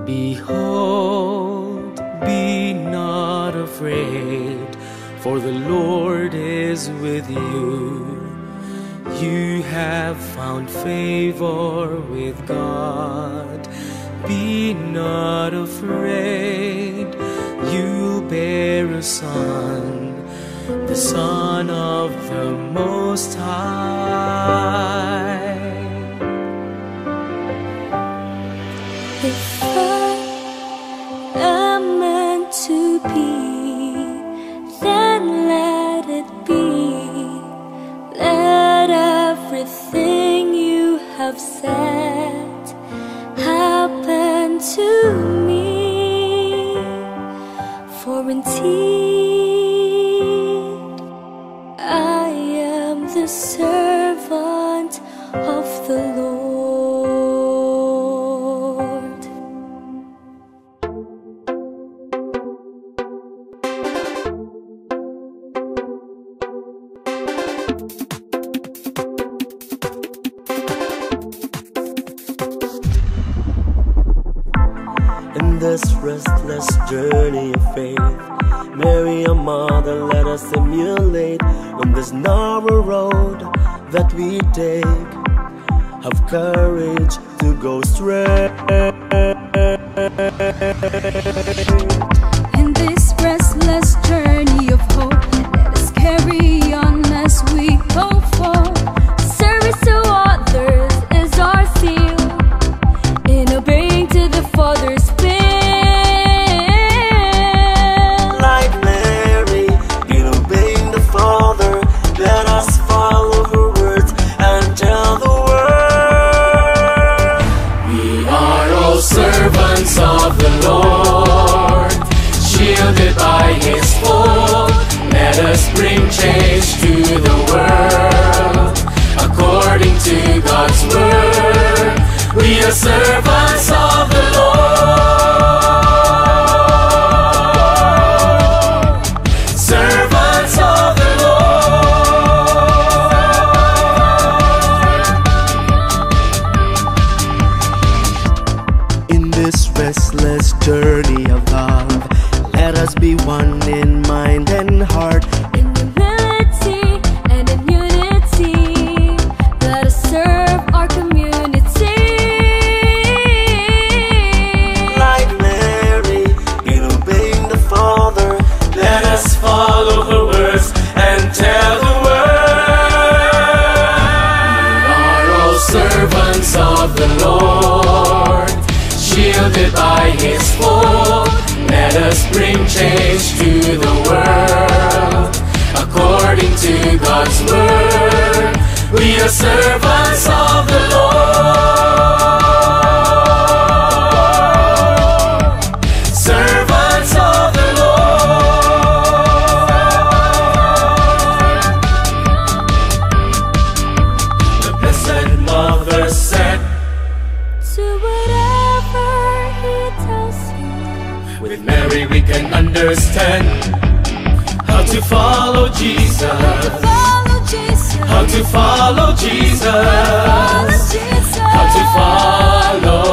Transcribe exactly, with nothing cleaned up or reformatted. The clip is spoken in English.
Behold, be not afraid, for the Lord is with you. You have found favor with God. Be not afraid, you'll bear a son, the Son of the Most High. If I am meant to be, then let it be. Let everything you have said happen to me, for indeed I am the servant of the Lord. In this restless journey of faith, Mary, our mother, let us emulate. On this narrow road that we take, have courage to go straight. In this restless journey of hope, let us carry on as we go forward. Service to others is our seal, in obeying to the Father's will. Like Mary, in obeying the Father, let us follow her words and tell the world. We are all servants of the Lord, shielded by His fold. Let us bring change to the world, according to God's word. We are servants of the Lord, servants of the Lord. In this restless journey of love, let us be one in mind and heart. In humility and in unity, let us serve our community. Like Mary, in obeying the Father, Let us follow her words and tell the world. We are all servants of the Lord, shielded by His fold. Let us bring change to the world, according to God's word. We are servants of the Lord, servants of the Lord. The Blessed Mother said, To whatever He tells you, with Mary we can understand how to follow Jesus, follow Jesus, how to follow Jesus, follow Jesus, how to follow